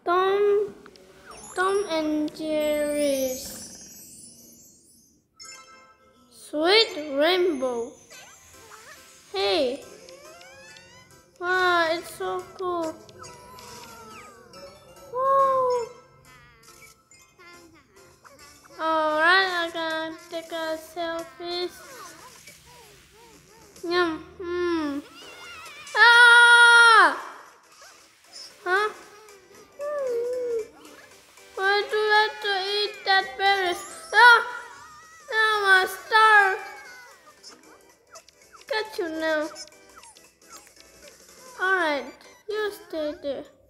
Tom, Tom and Jerry's Sweet Rainbow. Hey, wow, it's so cool. Wow. Alright, I'm gonna take a selfie. Yum. Ah! Huh? Why do I have to eat that berries? Ah! Now I'm a star. Got you now. Alright, you stay there.